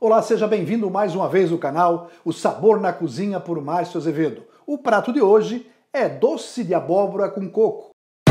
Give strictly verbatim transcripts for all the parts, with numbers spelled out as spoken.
Olá, seja bem-vindo mais uma vez no canal O Sabor na Cozinha por Márcio Azevedo. O prato de hoje é doce de abóbora com coco.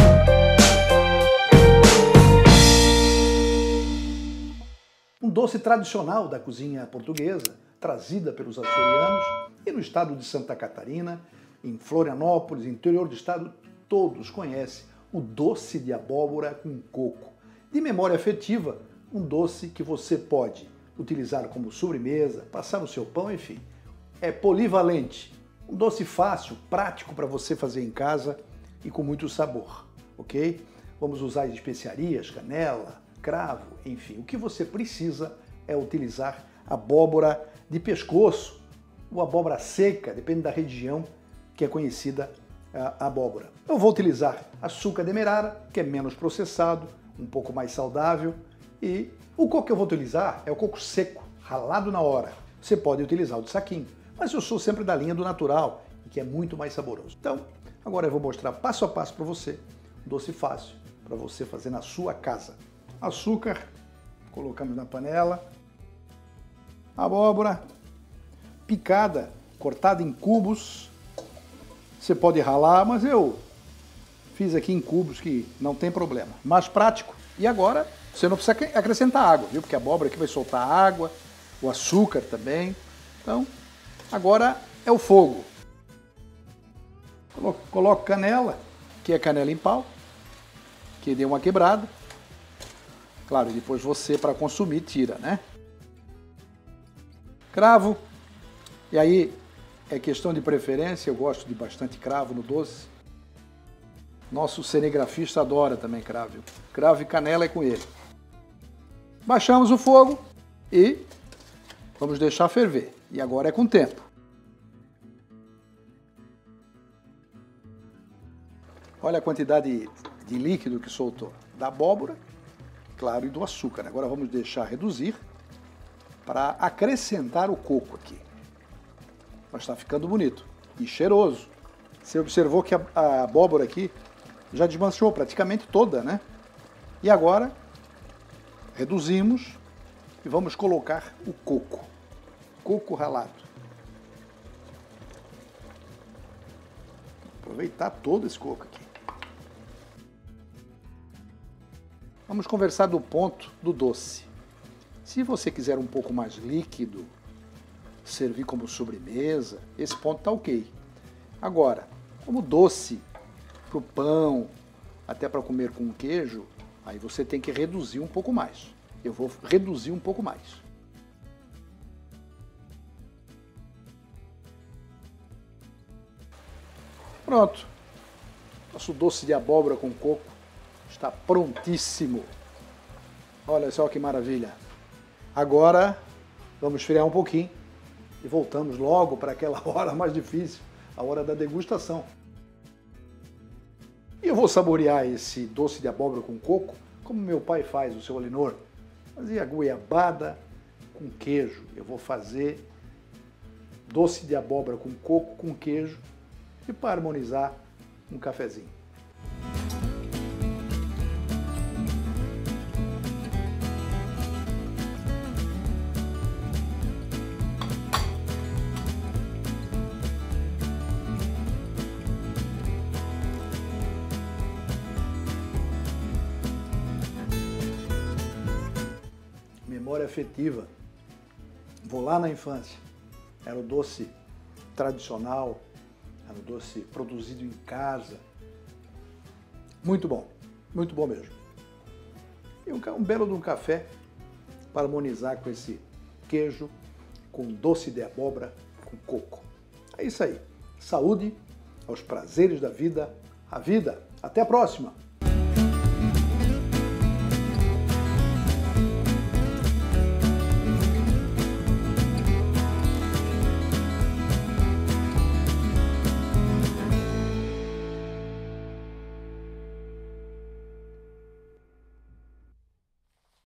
Um doce tradicional da cozinha portuguesa, trazida pelos açorianos e no estado de Santa Catarina, em Florianópolis, interior do estado, todos conhecem o doce de abóbora com coco. De memória afetiva, um doce que você pode utilizar como sobremesa, passar no seu pão, enfim. É polivalente, um doce fácil, prático para você fazer em casa e com muito sabor, ok? Vamos usar especiarias, canela, cravo, enfim. O que você precisa é utilizar abóbora de pescoço ou abóbora seca, depende da região que é conhecida a abóbora. Eu vou utilizar açúcar demerara, que é menos processado, um pouco mais saudável, e o coco que eu vou utilizar é o coco seco, ralado na hora. Você pode utilizar o de saquinho, mas eu sou sempre da linha do natural, que é muito mais saboroso. Então, agora eu vou mostrar passo a passo para você, um doce fácil, para você fazer na sua casa. Açúcar, colocamos na panela, abóbora picada, cortada em cubos. Você pode ralar, mas eu fiz aqui em cubos que não tem problema. Mais prático. E agora você não precisa acrescentar água, viu? Porque a abóbora aqui vai soltar água, o açúcar também. Então, agora é o fogo. Coloco canela, que é canela em pau, que deu uma quebrada. Claro, e depois você, para consumir, tira, né? Cravo. E aí, é questão de preferência, eu gosto de bastante cravo no doce. Nosso cinegrafista adora também cravo. Cravo e canela é com ele. Baixamos o fogo e vamos deixar ferver. E agora é com o tempo. Olha a quantidade de líquido que soltou. Da abóbora, claro, e do açúcar. Agora vamos deixar reduzir para acrescentar o coco aqui. Mas está ficando bonito e cheiroso. Você observou que a, a abóbora aqui já desmanchou praticamente toda, né? E agora reduzimos e vamos colocar o coco. Coco ralado. Aproveitar todo esse coco aqui. Vamos conversar do ponto do doce. Se você quiser um pouco mais líquido, servir como sobremesa, esse ponto está ok. Agora, como doce para o pão, até para comer com queijo, aí você tem que reduzir um pouco mais. Eu vou reduzir um pouco mais. Pronto. Nosso doce de abóbora com coco está prontíssimo. Olha só que maravilha. Agora, vamos esfriar um pouquinho e voltamos logo para aquela hora mais difícil, a hora da degustação. E eu vou saborear esse doce de abóbora com coco, como meu pai faz, o seu Alinor. Fazia goiabada com queijo. Eu vou fazer doce de abóbora com coco com queijo e para harmonizar um cafezinho. Memória afetiva. Vou lá na infância. Era o doce tradicional, era o doce produzido em casa. Muito bom, muito bom mesmo. E um, um belo de um café para harmonizar com esse queijo, com doce de abóbora, com coco. É isso aí. Saúde, aos prazeres da vida, a vida. Até a próxima!